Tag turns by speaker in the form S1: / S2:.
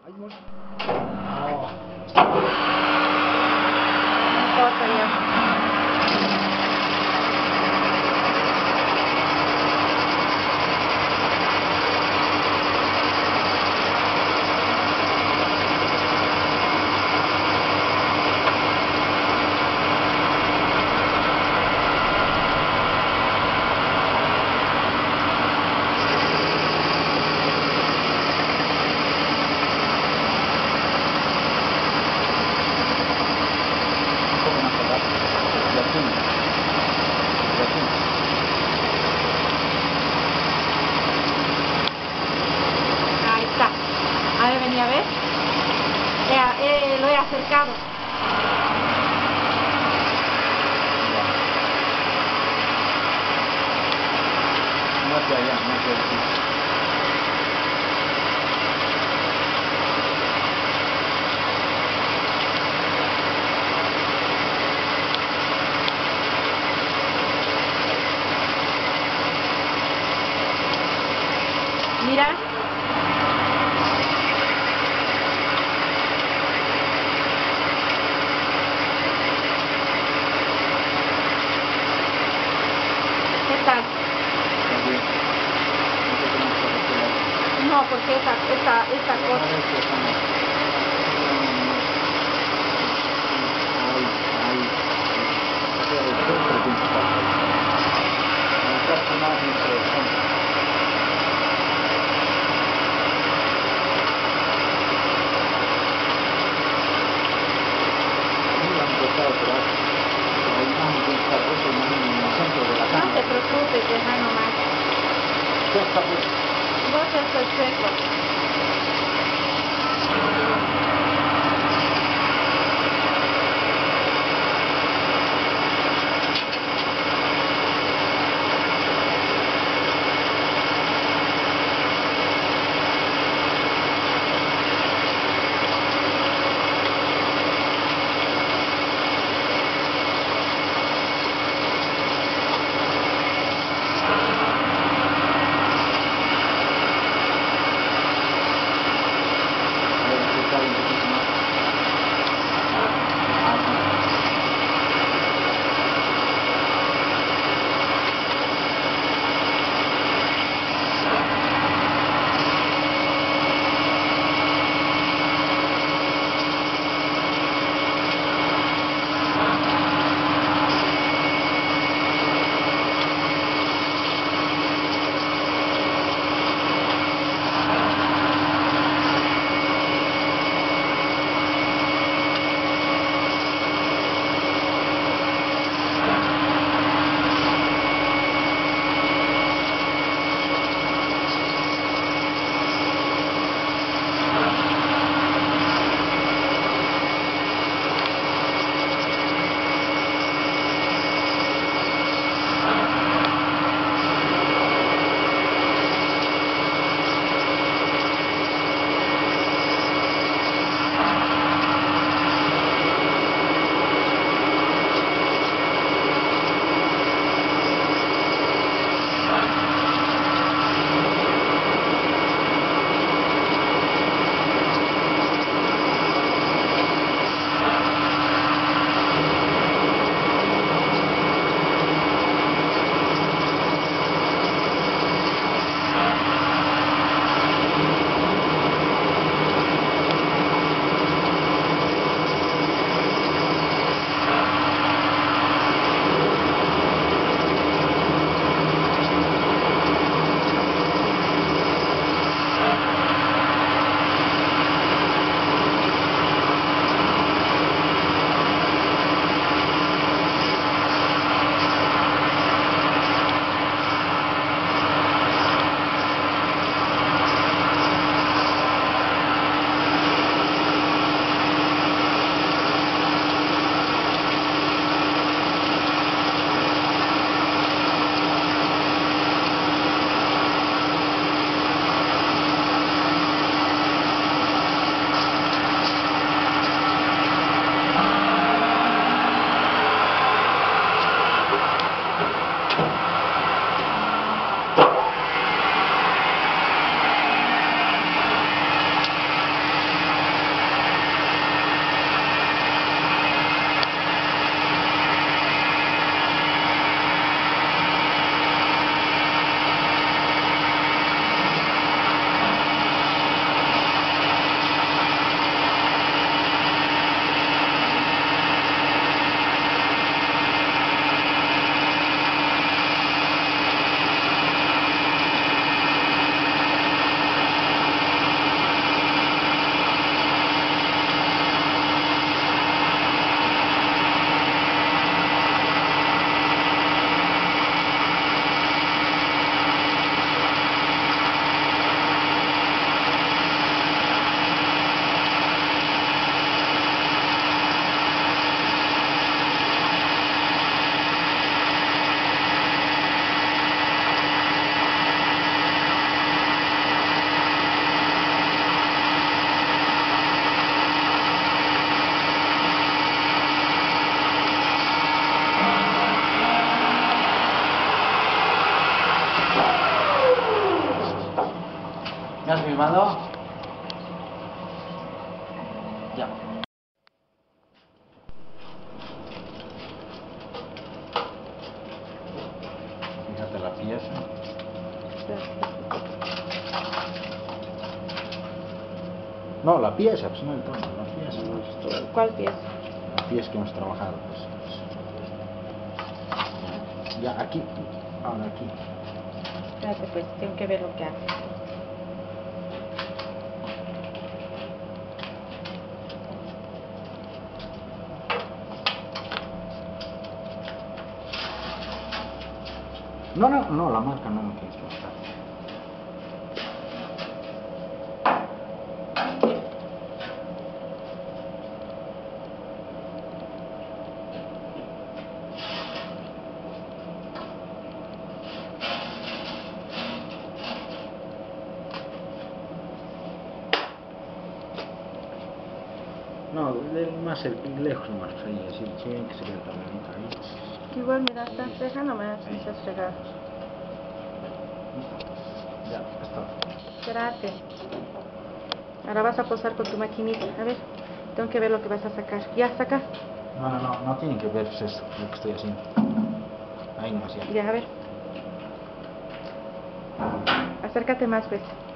S1: Ay, no. No.
S2: No importa ya. Ahí está. A ver, venía a ver. Lo he acercado.
S1: No hacia allá, no hacia aquí.
S2: Mira. ¿Qué tal? No, porque esta cosa. No te preocupes, deja nomás. Vos estás seco.
S1: ¿Confirmado? Ya. Fíjate la pieza. No, la pieza, pues no el tono, la pieza.
S2: ¿Cuál pieza?
S1: La pieza que hemos trabajado, pues. Ya, aquí. Ahora aquí.
S2: Espérate, pues, tengo que ver lo que hace.
S1: No, no, no, la marca no me quieres mostrar. No, más lejos nomás, ahí, así, sí, que se vea también ahí.
S2: Igual, mira, estás fregando, me estás fregando.
S1: Ya, está.
S2: Espérate. Ahora vas a posar con tu maquinita. A ver, tengo que ver lo que vas a sacar. Ya, saca.
S1: No, no, no, no tienen que ver eso, lo que estoy haciendo. Ahí nomás ya.
S2: Ya, a ver. Acércate más, pues.